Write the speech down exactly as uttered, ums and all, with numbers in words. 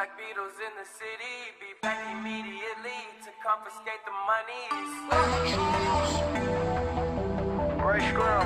Black Beatles in the city, be back immediately to confiscate the monies. Right,